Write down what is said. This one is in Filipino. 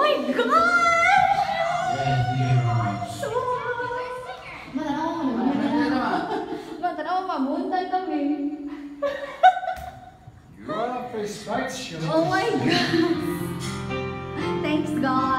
my gosh! So, matanaw mabuntay kami. You are perfection. Oh my God! Thanks God!